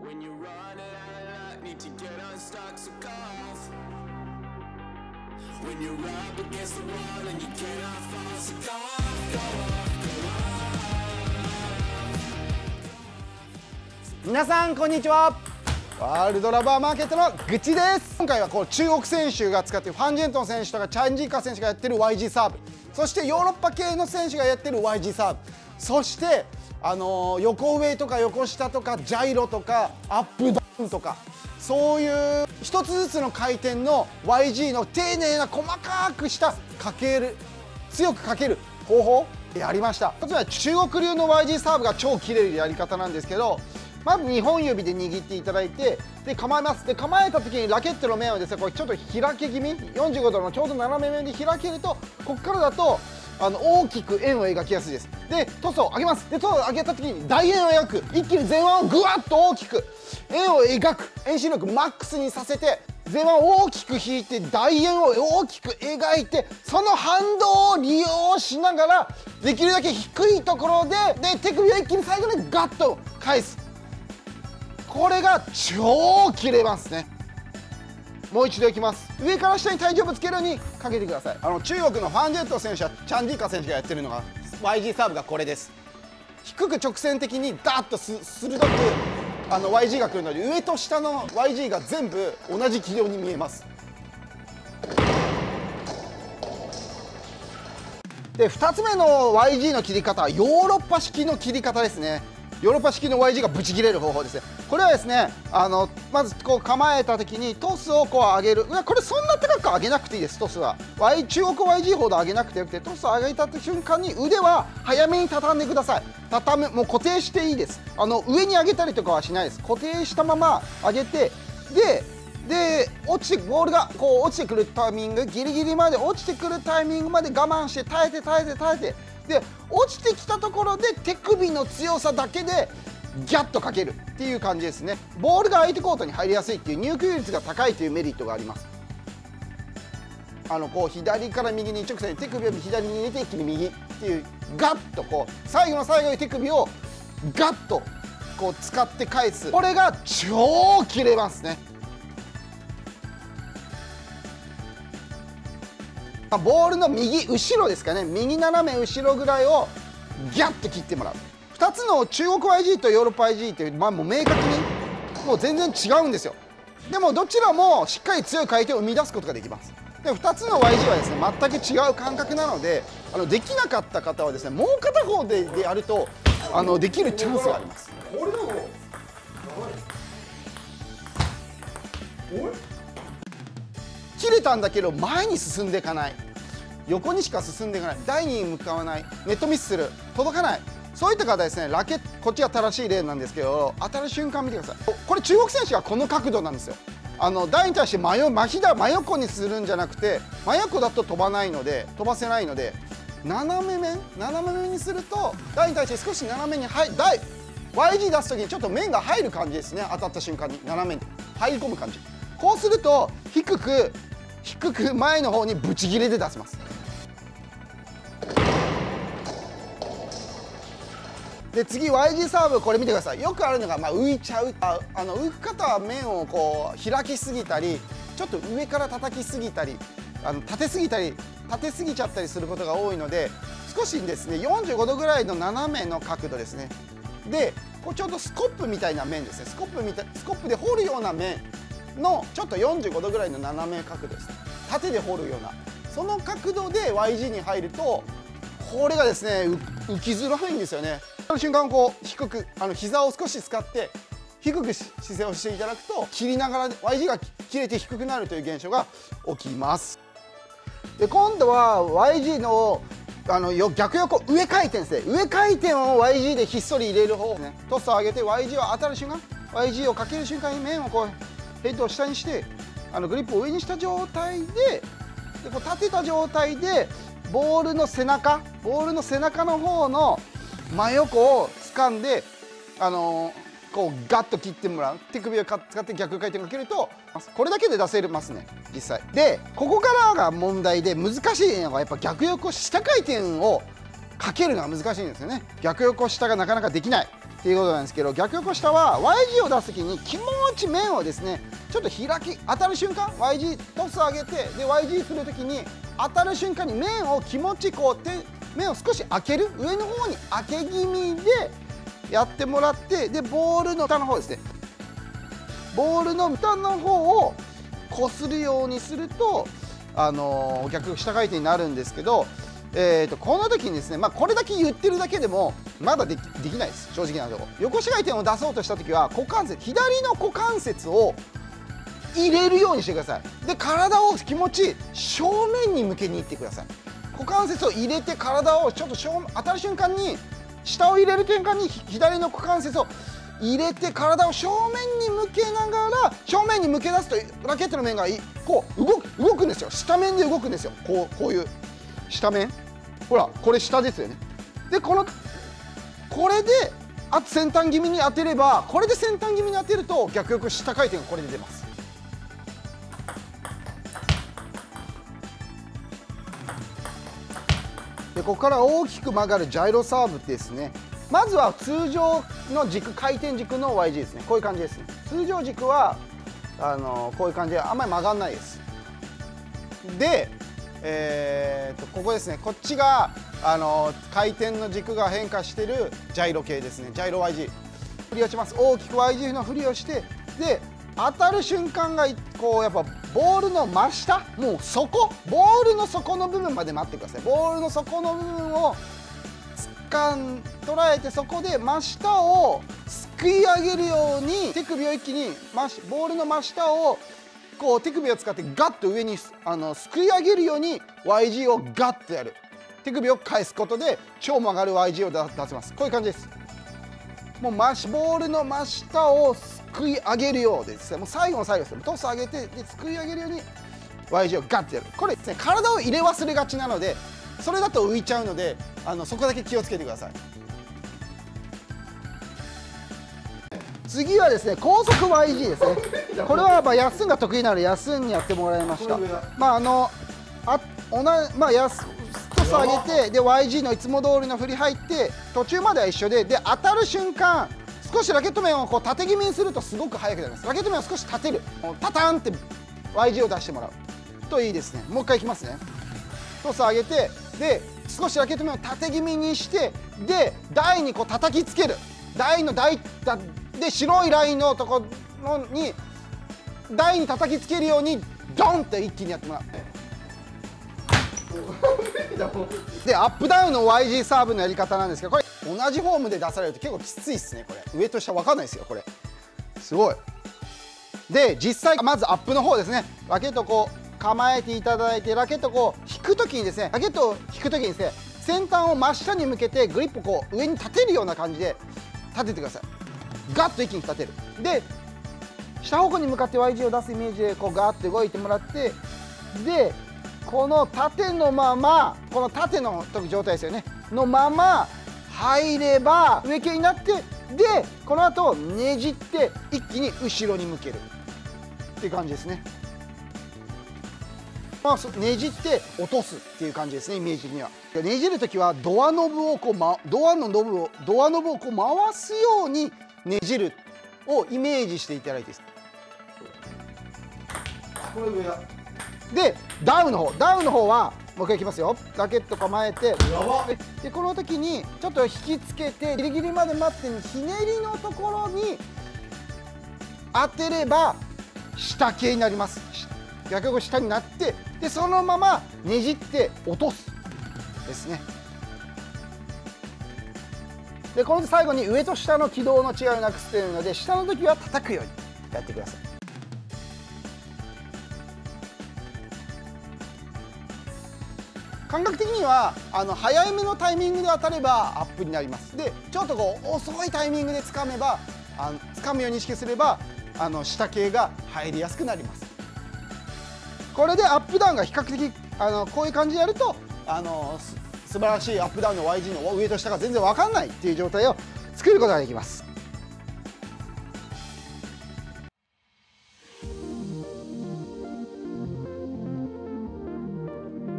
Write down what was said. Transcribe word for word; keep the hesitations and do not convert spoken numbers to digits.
When you're running out of luck, need to get unstuck, so go off. When you're up against the wall and you cannot fall, so go off, go off, go off. 皆さんこんにちは。ワールドラバーマーケットのグチです。今回はこう中国選手が使っているファンジェントン選手とかチャンジーカ選手がやってる ワイジー サーブ、そしてヨーロッパ系の選手がやってる ワイジー サーブ、そしてあのー、横上とか横下とかジャイロとかアップダウンとか、そういう一つずつの回転の ワイジー の丁寧な細かくしたかける強くかける方法やりました。一つは中国流の ワイジー サーブが超綺麗なやり方なんですけど、まずにほん指で握っていただいて、で構えます。で構えた時にラケットの面をですね、これちょっと開け気味、よんじゅうごどのちょうど斜め面で開けると、ここからだとあの大きく円を描きやすいです。でトスを上げます。でトスを上げた時に大円を描く、一気に前腕をぐわっと大きく円を描く、遠心力マックスにさせて前腕を大きく引いて大円を大きく描いて、その反動を利用しながらできるだけ低いところでで手首を一気に最後にガッと返す。これが超切れますね。もう一度いきます。上から下に体重をぶつけるようにかけてください。あの中国のファンジェント選手やチャンディーカ選手がやってるのが ワイジー サーブがこれです。低く直線的にダーッとす鋭くあの ワイジー が来るので、上と下の ワイジー が全部同じ軌道に見えます。でふたつめの ワイジー の切り方はヨーロッパ式の切り方ですね。ヨーロッパ式の ワイジー がブチ切れる方法ですね。これはですね、あのまずこう構えた時にトスをこう上げる。これそんな高く上げなくていいです。トスは、y、中国 ワイジー ほど上げなくてよくて、トスを上げた瞬間に腕は早めに畳んでください。畳む、もう固定していいです。あの上に上げたりとかはしないです。固定したまま上げて、でで落ちてボールがこう落ちてくるタイミング、ギリギリまで落ちてくるタイミングまで我慢して耐えて耐えて耐えて。で落ちてきたところで手首の強さだけでギャッとかけるっていう感じですね。ボールが相手コートに入りやすいっていう入球率が高いというメリットがあります。あのこう左から右に一直線に手首を左に入れて一気に右っていうガッとこう最後の最後に手首をガッとこう使って返す。これが超切れますね。ボールの右後ろですかね、右斜め後ろぐらいをギャッと切ってもらう。ふたつの中国 ワイジー とヨーロッパ ワイジー って、まあ、もう明確にもう全然違うんですよ。でもどちらもしっかり強い回転を生み出すことができます。でふたつの ワイジー はですね全く違う感覚なので、あのできなかった方はですねもう片方ででやるとあのできるチャンスがあります。切れたんだけど前に進んでいかない、横にしか進んでいかない、台に向かわない、ネットミスする、届かない、そういった方はですねラケット、こっちが正しい例なんですけど、当たる瞬間見てください。これ中国選手がこの角度なんですよ。あの台に対して真横、真左真横にするんじゃなくて、真横だと飛ばないので飛ばせないので、斜め面斜め面にすると台に対して少し斜めに入台 ワイジー 出す時にちょっと面が入る感じですね。当たった瞬間に斜めに入り込む感じ。こうすると低く低く前の方にブチ切れで出せます。で次 ワイジー サーブ、これ見てください。よくあるのが、まあ、浮いちゃう、ああの浮く方は面をこう開きすぎたり、ちょっと上から叩きすぎたり、あの立てすぎたり立てすぎちゃったりすることが多いので、少しですねよんじゅうごどぐらいの斜めの角度ですね。でこうちょうどスコップみたいな面ですね。スコップみたいスコップで掘るような面のちょっとよんじゅうごどぐらいの斜め角度です。縦で掘るようなその角度で ワイジー に入ると、これがですね浮きづらいんですよね。その瞬間こう低くあの膝を少し使って低く姿勢をしていただくと、切りながら ワイジー が切れて低くなるという現象が起きます。で今度は ワイジー のあのよ逆横上回転ですね。上回転を ワイジー でひっそり入れる方ですね。トスを上げて ワイジー を当たる瞬間、 ワイジー をかける瞬間に面をこうヘッドを下にしてあのグリップを上にした状態で、でこう立てた状態でボールの背中ボールの背中の方の真横を掴んで、あのー、こうガッと切ってもらう。手首を使って逆回転をかけると、これだけで出せますね実際。でここからが問題で、難しいのがやっぱ逆横下回転をかけるのが難しいんですよね。逆横下がなかなかできない。 っていうことなんですけど、逆横下は ワイジー を出す時に気持ち面をですねちょっと開き当たる瞬間 ワイジー トス上げてで ワイジー する時に当たる瞬間に面を気持ちこう手面を少し開ける上の方に開け気味でやってもらって、でボールの下の方ですねボールの下の方をこするようにするとあのー、逆下回転になるんですけど、えー、とこの時にですね、まあ、これだけ言ってるだけでもまだで き, できないです。正直なところ横下回転を出そうとした時は股関節左の股関節を入れるようにしてください。で体を気持ち正面に向けにいってください。股関節を入れて体をちょっと正当たる瞬間に下を入れる瞬間に左の股関節を入れて体を正面に向けながら正面に向け出すとラケットの面がこう動く動くんですよ。下面で動くんですよ。こうこういう下面ほらこれ下ですよね。でこのこれであと先端気味に当てればこれで先端気味に当てると逆横下回転がこれで出ます。でここから大きく曲がるジャイロサーブですね。まずは通常の軸回転軸の ワイジー ですね。こういう感じですね。通常軸はあのこういう感じであんまり曲がらないです。で、えー、とここですねこっちがあの回転の軸が変化しているジャイロ系ですね。ジャイロ ワイジー 振り落ちます。大きく ワイジー の振りをしてで当たる瞬間がこうやっぱボールの真下もう底ボールの底の部分まで待ってください。ボールの底の部分を掴ん捉えてそこで真下をすくい上げるように手首を一気にボールの真下をこう手首を使ってガッと上にあのすくい上げるように ワイジー をガッとやる。手首を返すことで超曲がる ワイジー を出せます。こういう感じです。もうボールの真下をすくい上げるようでですねもう最後の最後ですねトス上げてですくい上げるように ワイジー をガッとやる。これですね体を入れ忘れがちなのでそれだと浮いちゃうのであのそこだけ気をつけてください。次はですね高速 ワイジー ですね。これはまあやっすんが得意なのでやっすんにやってもらいました。まああのあ同じまあやすトス上げてで ワイジー のいつも通りの振り入って途中までは一緒でで当たる瞬間少しラケット面をこう縦気味にするとすごく速くなります。ラケット面を少し立てるパターンって ワイジー を出してもらうといいですね。もう一回いきますね。トス上げてで少しラケット面を縦気味にしてで台にこう叩きつける。台の台で白いラインのところに台に叩きつけるようにドンって一気にやってもらう。でアップダウンの ワイジー サーブのやり方なんですけどこれ同じフォームで出されると結構きついですね。これ上と下分かんないですよこれすごい。で実際まずアップの方ですねラケットこう構えていただいてラケットこう引く時にですねラケットを引く時にですね先端を真下に向けてグリップをこう上に立てるような感じで立ててください。ガッと一気に立てる。で下方向に向かって ワイジー を出すイメージでこうガーッと動いてもらってでこの縦のままこの縦の状態ですよねのまま入れば上系になってでこの後ねじって一気に後ろに向けるっていう感じですね。まあ、ねじって落とすっていう感じですねイメージ的には。ねじる時はドアノブをこう、ま、ドアのノブをドアノブをこう回すようにねじるをイメージしていただいていいです。これ上だ。でダウンの方ダウンの方はもう一回いきますよ。ラケット構えてでこの時にちょっと引きつけてギリギリまで待ってひねりのところに当てれば下系になります。逆横下になってでそのままねじって落とすですね。でこの最後に上と下の軌道の違いをなくすというので下の時は叩くようにやってください。感覚的にはあの早めのタイミングで当たればアップになります。でちょっとこう遅いタイミングで掴めばあの掴むように意識すればあの下系が入りやすくなります。これでアップダウンが比較的あのこういう感じでやるとあのす素晴らしいアップダウンの ワイジー の上と下が全然分かんないっていう状態を作ることができます。